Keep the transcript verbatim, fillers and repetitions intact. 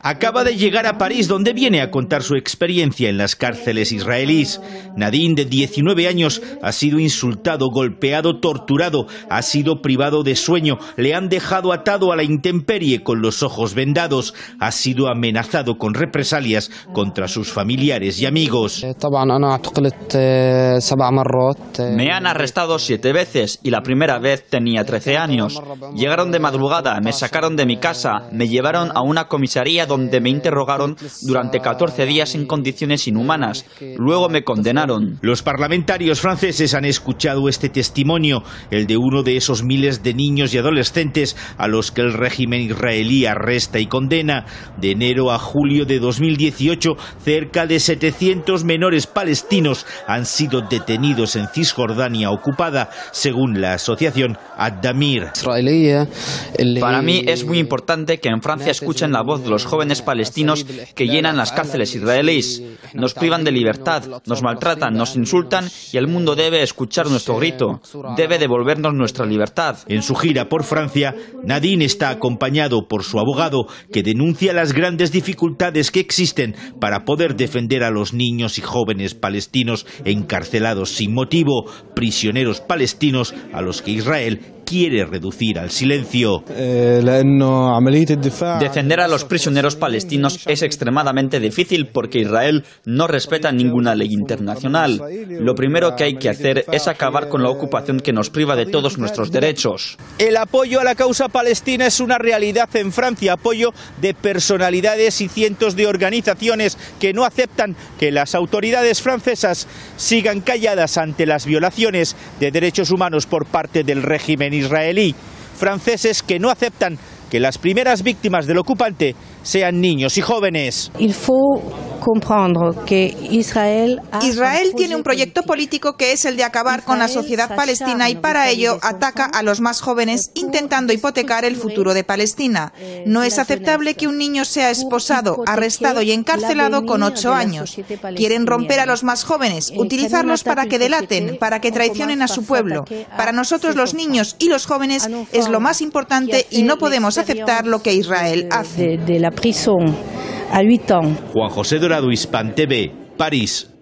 Acaba de llegar a París, donde viene a contar su experiencia en las cárceles israelíes. Nadine, de diecinueve años, ha sido insultado, golpeado, torturado, ha sido privado de sueño, le han dejado atado a la intemperie con los ojos vendados, ha sido amenazado con represalias contra sus familiares y amigos. Me han arrestado siete veces y la primera vez tenía trece años. Llegaron de madrugada, me sacaron de mi casa, me llevaron a una comisaría donde me interrogaron durante catorce días en condiciones inhumanas. Luego me condenaron. Los parlamentarios franceses han escuchado este testimonio, el de uno de esos miles de niños y adolescentes a los que el régimen israelí arresta y condena. De enero a julio de dos mil dieciocho, cerca de setecientos menores palestinos han sido detenidos en Cisjordania ocupada, según la asociación Ad-Damir. Para mí es muy importante que en Francia escuchen la voz de los jóvenes palestinos que llenan las cárceles israelíes. Nos privan de libertad, nos maltratan, nos insultan y el mundo debe escuchar nuestro grito. Debe devolvernos nuestra libertad. En su gira por Francia, Nadine está acompañado por su abogado, que denuncia las grandes dificultades que existen para poder defender a los niños y jóvenes palestinos encarcelados sin motivo, prisioneros palestinos a los que Israel quiere reducir al silencio. Defender a los prisioneros palestinos es extremadamente difícil porque Israel no respeta ninguna ley internacional. Lo primero que hay que hacer es acabar con la ocupación que nos priva de todos nuestros derechos. El apoyo a la causa palestina es una realidad en Francia, apoyo de personalidades y cientos de organizaciones que no aceptan que las autoridades francesas sigan calladas ante las violaciones de derechos humanos por parte del régimen israelí. Franceses que no aceptan que las primeras víctimas del ocupante sean niños y jóvenes. Israel tiene un proyecto político que es el de acabar con la sociedad palestina y para ello ataca a los más jóvenes intentando hipotecar el futuro de Palestina. No es aceptable que un niño sea esposado, arrestado y encarcelado con ocho años. Quieren romper a los más jóvenes, utilizarlos para que delaten, para que traicionen a su pueblo. Para nosotros los niños y los jóvenes es lo más importante y no podemos aceptar lo que Israel hace. Prisión a ocho ans. Juan José Dorado, Hispan T V, París.